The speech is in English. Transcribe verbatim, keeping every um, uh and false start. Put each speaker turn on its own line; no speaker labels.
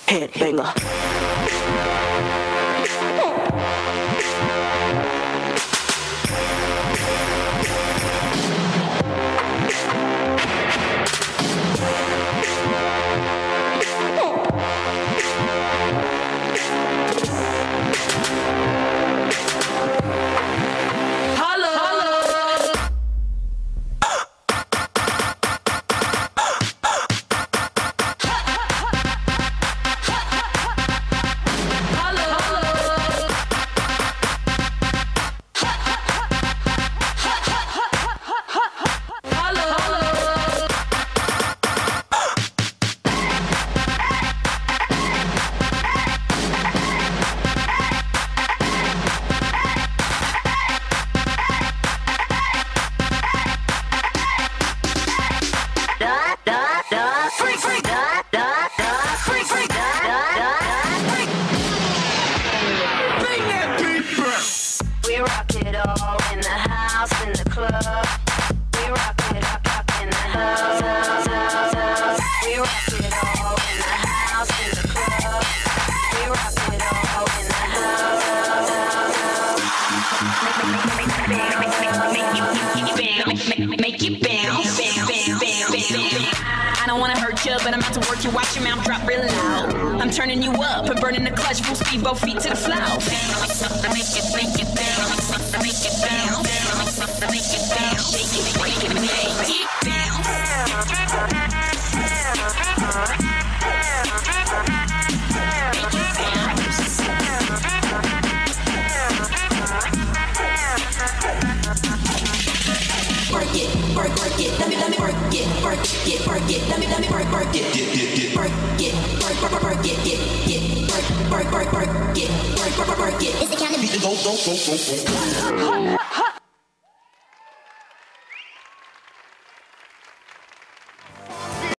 Headbanger.
I don't wanna hurt you, but I'm about to work you. Watch your mouth drop real loud. I'm turning you up and burning the clutch. Full speed, both feet to the floor. Make it, make it bounce. Make it bounce. Make it bounce. Shake it, break it, make it bounce.
Work it, work, work it, let me, let me work it, work it, work it, let me, let me work, work it, get, get, get, work it, work, work, work, work it, get, get, work, work, work, work it, work, work, work, work it. It's the kind of beat that go, go, go, go, go.